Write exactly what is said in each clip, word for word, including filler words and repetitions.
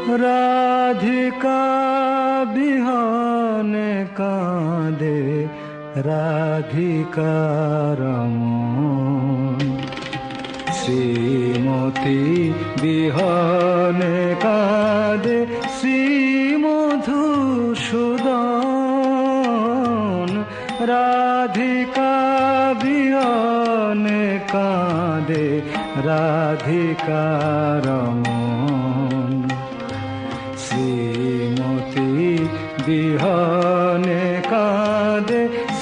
রাধিকা বিহনে কাঁদে রাধিকার মন, শ্রীমতী বিহনে কাঁদে শ্রীমধুসূদন, রাধিকা বিহনে কাঁদে রাধিকার মন, শ্রীমতী বিহনে কাঁদে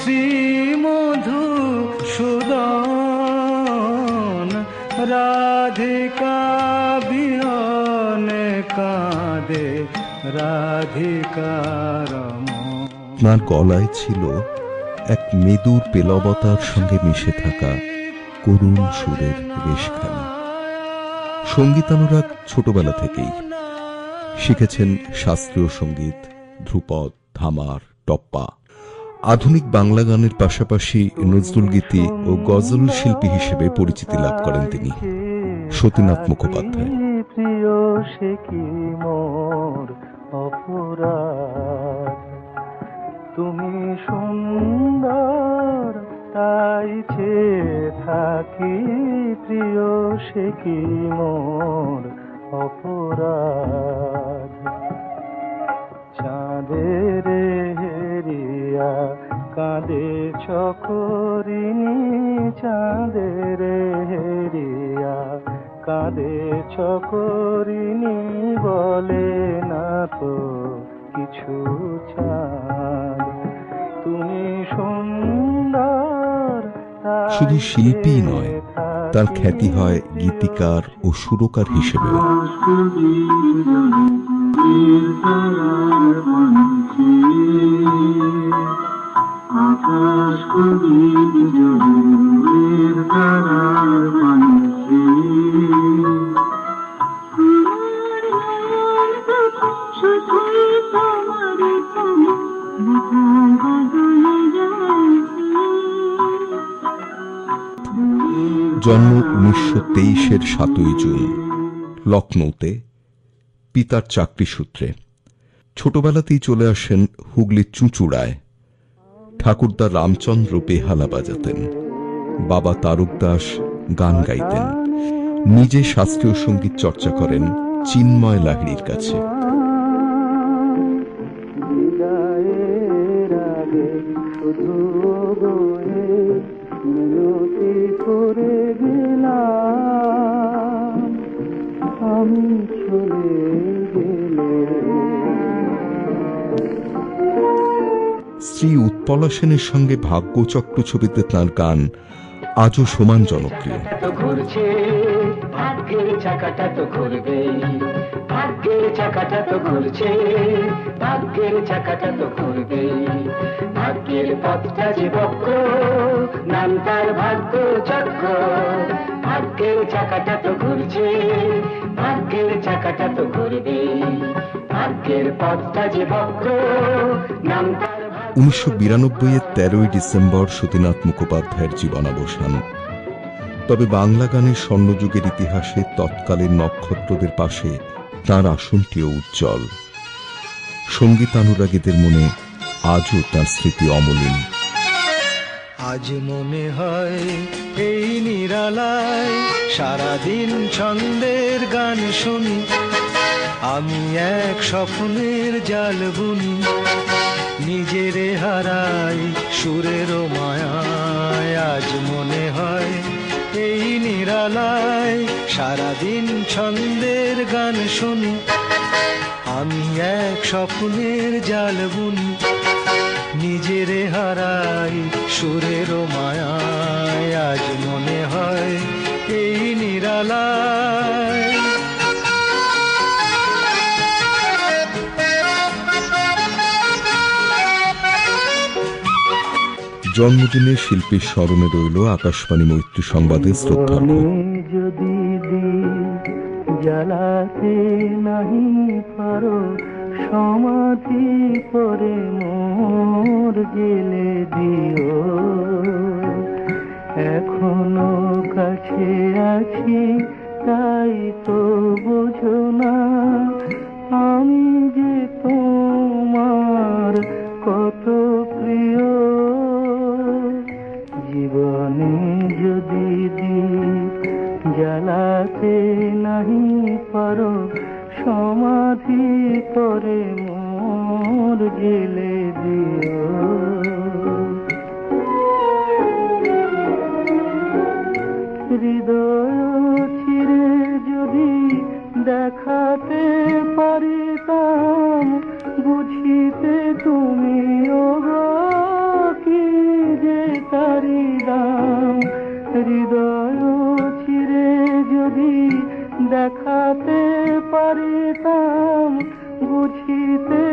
শ্রীমধুসূদন, রাধিকা বিহনে কাঁদে রাধিকার মন। তাঁর গলায় ছিল এক মৃদুর পেলবতার সঙ্গে মিশে থাকা করুণ সুরের রেশখানি। সঙ্গীতানুরাগ ছোটবেলা থেকেই শিখেছেন শাস্ত্রীয় সঙ্গীত, ধ্রুপদ, ধামার, টপ্পা। আধুনিক বাংলা গানের পাশাপাশি নজরুল গীতি ও গজল শিল্পী হিসেবে পরিচিতি লাভ করেন তিনি। সতীনাথ মুখোপাধ্যায়। প্রিয় সে কি মোর অপরাধ, তুমি সুন্দর তাই চেয়ে থাকি, প্রিয় সে কি মোর অপরাধ। চাঁদের হেরিয়া কাঁদে চকরিনী, চাঁদের হেরিয়া কাঁদে চকরিনী, বলে না তো কিছু চাঁদ, তুমি সুন্দর। শুধু শিল্পী নয়, তার খ্যাতি হয় গীতিকার ও সুরকার হিসেবেও। আকাশ কবির জলের তারার পাখি, জন্ম উনিশশো তেইশের সাতই জুন লখনৌতে, পিতার চাকরি সূত্রে। ছোটবেলাতেই চলে আসেন হুগলির চুঁচুড়ায়। ঠাকুরদা রামচন্দ্র বেহালা বাজাতেন, বাবা তারক দাস গান গাইতেন। নিজে শাস্ত্রীয় সঙ্গীত চর্চা করেন চিন্ময় লাহিড়ীর কাছে। স্ত্রী উৎপলা সেনের সঙ্গে ভাগ্যচক্র ছবিতে তাঁর গান আজও সমান জনপ্রিয়। ভাগ্যের চাকাটা তো ঘুরবে, ভাগ্যের চাকাটা তো ঘুরছে, ভাগ্যের চাকাটা তো ঘুরবে, ভাগ্যের পথটা যে বক্র, নাম তার ভাগ্য চক্র, ভাগ্যের চাকাটা তো ঘুরছে, ভাগ্যের চাকাটা তো ঘুরবে, ভাগ্যের পথটা যে বক্র, নাম তার। উনিশশো বিরানব্বই এর তেরোই ডিসেম্বর সতীনাথ মুখোপাধ্যায়ের জীবনাবসান। তবে বাংলা গানের স্বর্ণযুগের ইতিহাসে তৎকালীন নক্ষত্রদের পাশে তাঁর আসনটিও উজ্জ্বল। সঙ্গীতানুরাগীদের মনে আজও তাঁর স্মৃতি অমলিন। আজ মনে হয় এই নিরালায় সারাদিন ছন্দের গান শুনি, আমি এক স্বপ্নের জাল বুনি, নিজেরে হারাই সুরের মায়ায়। আজ মনে হয় এই নিরালায় সারাদিন ছন্দের গান শুনি, আমি এক স্বপ্নের জাল বুনি, নিজেরে হারাই সুরের মায়ায়। আজ মনে হয় এই নিরালায়। জন্মদিনে শিল্পীর স্মরণে রইল আকাশবাণী মৈত্রী সংবাদে শ্রদ্ধার্ঘ। যদি জ্বালাতে নাহি পারো সমাধি করে মোর গেলে দিও, এখনো কাছে আছি তাই তো বোঝো না, জ্বালাতে নাহি পারো সমাধি করে মোর গেলে দিও। হৃদয় চিরে যদি দেখাতে পারিতাম, বুঝিতে তুমি ওগো কি যে তারি দাম। হৃদয় চিরে যদি দেখাতে পারিতাম, বুঝিতে